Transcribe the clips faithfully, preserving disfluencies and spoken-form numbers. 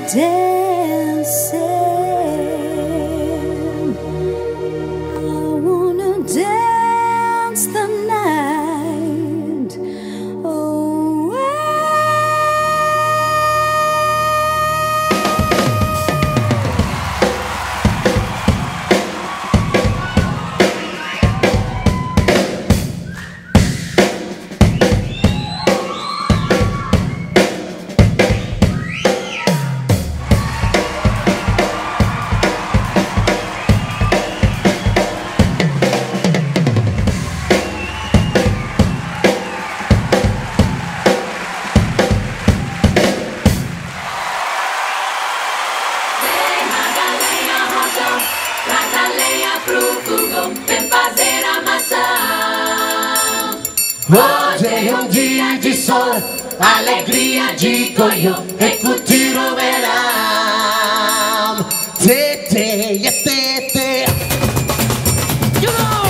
dancing. I wanna dance the night away. Hoje é um dia de sol, alegria de coio e curtir o verão. Tê, tê, tê, tê. You know!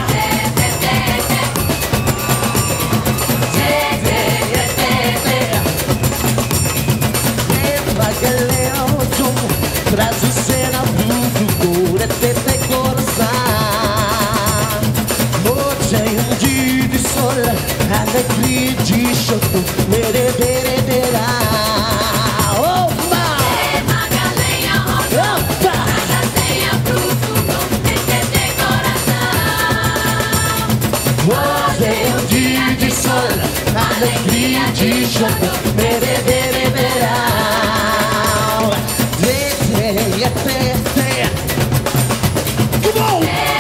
Traz o cena do cor, é tê, tê, coração. Hoje é um dia de sol, alegria de choco, mere, mere, verá. Opa! Tema, galinha, rosa, Opa! cadeia pro fogo, tê, tê, coração. Hoje é um dia de sol, alegria de choco, mere, mere, verá. Tê, tê, tê, tê. Come on!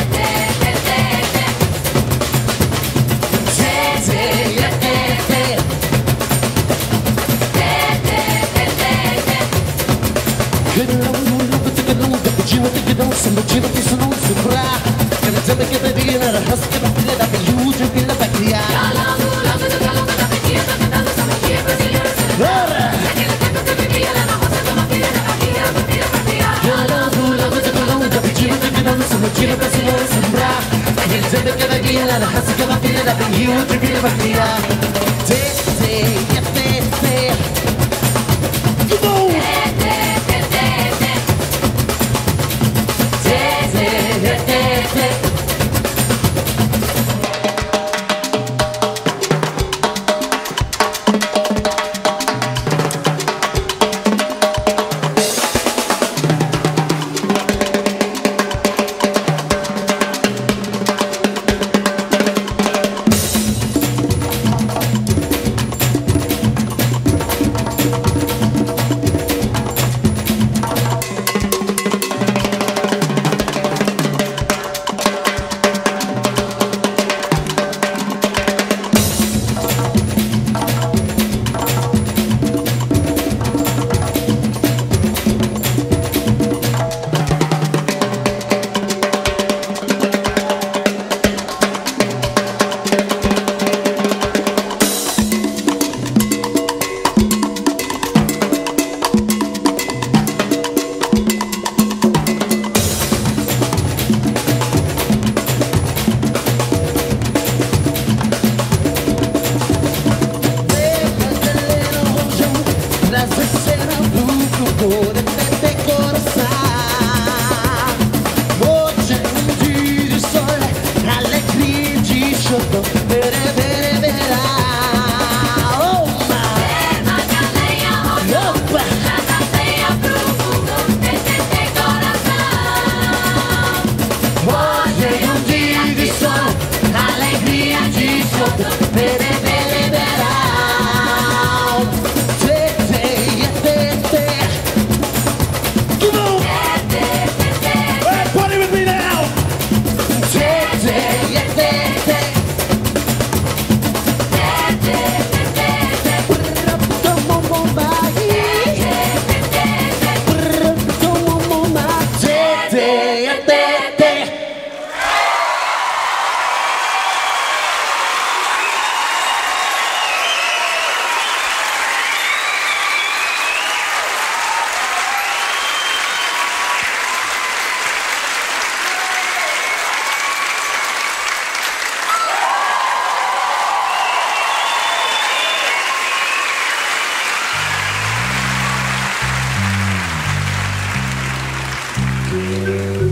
Motivo que isso não sobrar. Quero dizer que bebi na raça que não filha da pelúcia, filha da criar. Calando, logo do calão da pequia, tô cantando essa melodia brasileira celebrar. Naquele tempo que eu vivia lá na roça, como filha da Bahia, uma filha pra criar. Calando, logo do calão da pequia, tô cantando essa melodia brasileira celebrar. Quero dizer que bebi na raça que não filha da pelúcia, filha pra criar. Tê, tê, tê, tê. Come on! Música